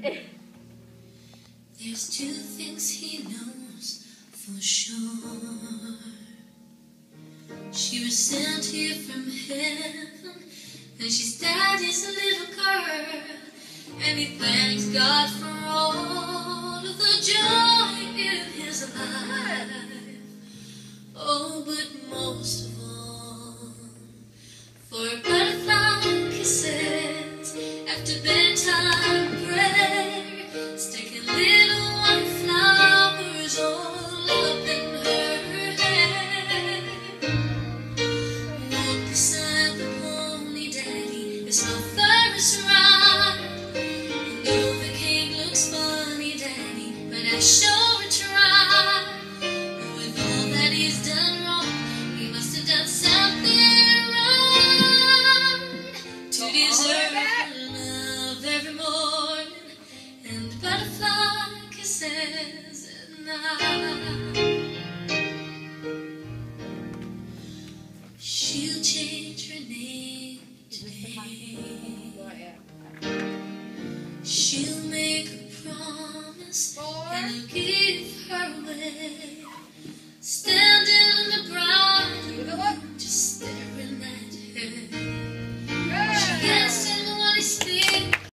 There's two things he knows for sure. She was sent here from heaven, and she's daddy's little girl. And he thanks God for all of the joy in his life. Oh, but most of all, for butterfly kisses after bedtime prayer, sticking little white flowers all up in her hair. Walk beside the pony, daddy, it's no Ferris ride. And though the cake looks funny, daddy, but I sure try. And with all that he's done wrong, he must have done something right to deserve love every morning and butterfly kisses at night. She'll change her name today. She'll make a promise and I'll give her away. Stay